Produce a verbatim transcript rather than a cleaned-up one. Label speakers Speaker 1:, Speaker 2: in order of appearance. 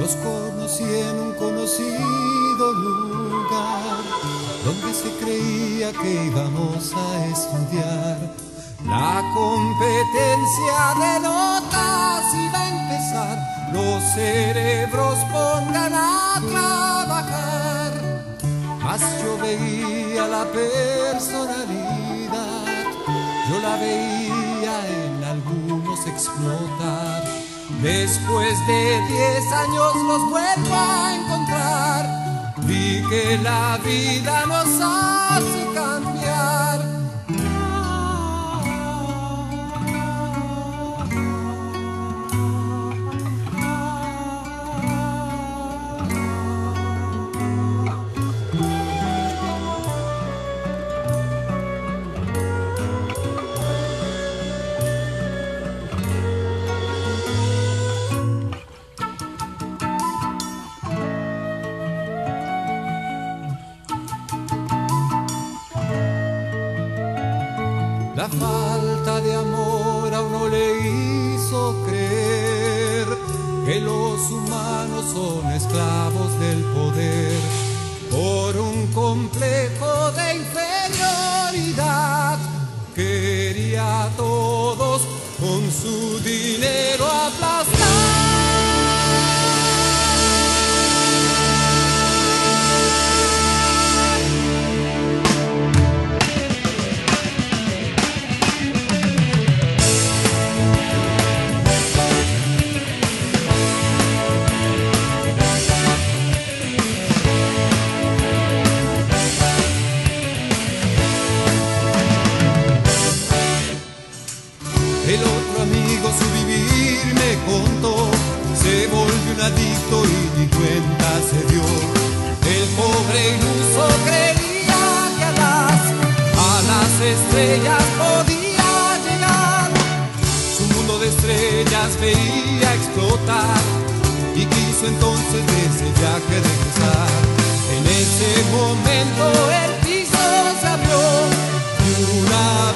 Speaker 1: Los conocí en un conocido lugar donde se creía que íbamos a estudiar. La competencia de notas iba a empezar. Los cerebros pongan a trabajar. Mas yo veía la personalidad, yo la veía en algunos explotar. Después de diez años los vuelvo a encontrar. Vi que la vida nos hace cambiar. La falta de amor a uno le hizo creer que los humanos son esclavos del poder. Por un complejo de inferioridad quería a todos con su dinero aplastar. El otro amigo su vivir me contó, se volvió un adicto y ni cuenta se dio. El pobre iluso creía que a las, a las estrellas podía llegar. Su mundo de estrellas veía explotar y quiso entonces de ese viaje regresar. En ese momento el piso se abrió y una